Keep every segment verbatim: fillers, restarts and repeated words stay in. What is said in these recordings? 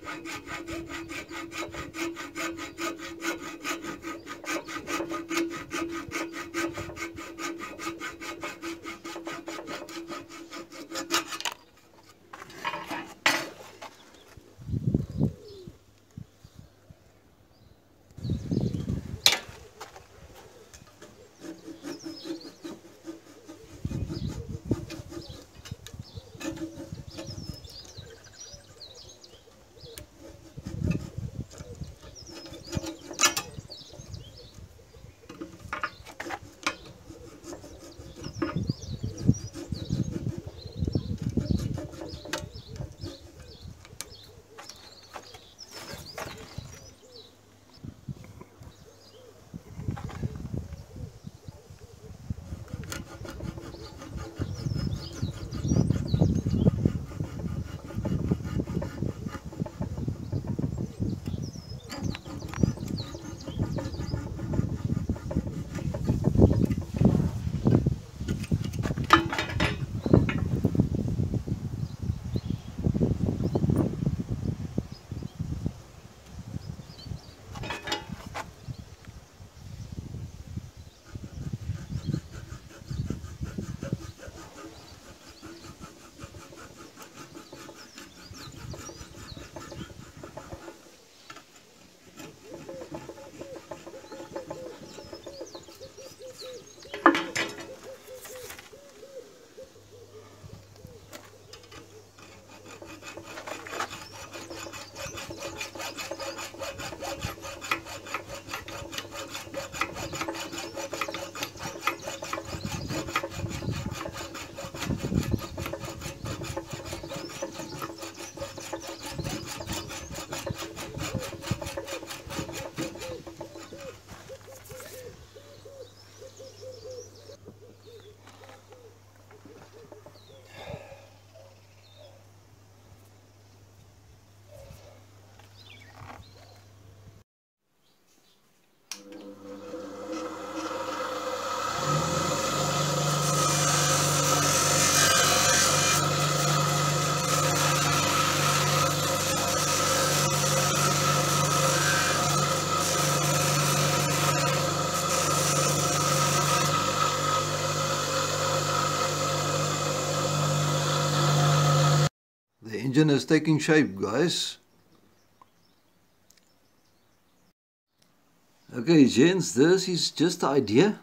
The engine is taking shape, guys. Okay, gents, this is just the idea.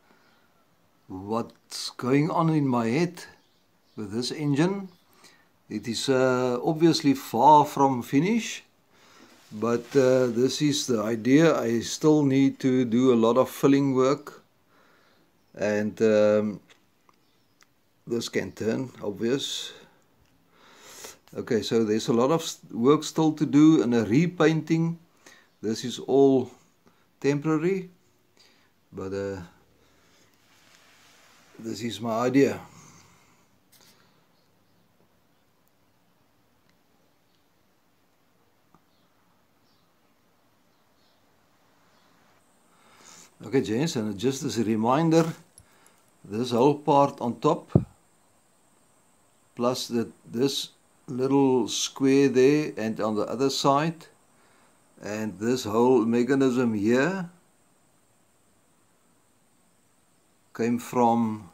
What's going on in my head with this engine. It is uh, obviously far from finish, but uh, this is the idea. I still need to do a lot of filling work, and um, this can turn, obvious. Okay, so there's a lot of work still to do and a repainting. This is all temporary, but uh, this is my idea. Okay, gents, and just as a reminder, this whole part on top, plus that this little square there and on the other side, and this whole mechanism here came from,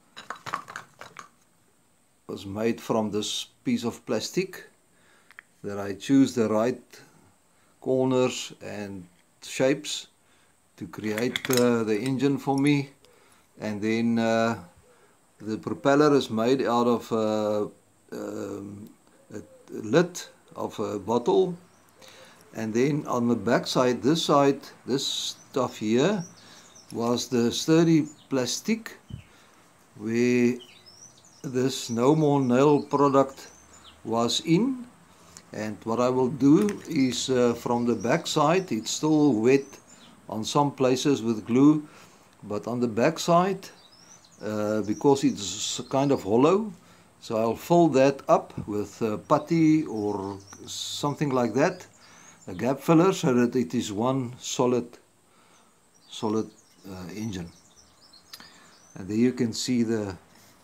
was made from this piece of plastic that I choose the right corners and shapes to create uh, the engine for me. And then uh, the propeller is made out of uh, um, a lid of a bottle, and then on the back side, this side, this stuff here was the sturdy plastic where this No More Nail product was in. And what I will do is uh, from the back side, it's still wet on some places with glue, but on the back side, uh, because it's kind of hollow, so I'll fill that up with uh, putty or something like that, a gap filler, so that it is one solid solid uh, engine. And there you can see the,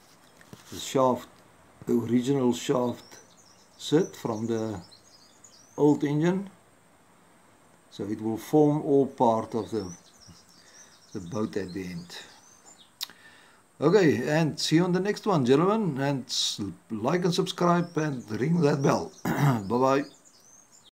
the shaft, the original shaft sit from the old engine, so it will form all part of the, the boat at the end. Okay, and see you on the next one, gentlemen, and like and subscribe and ring that bell. Bye bye.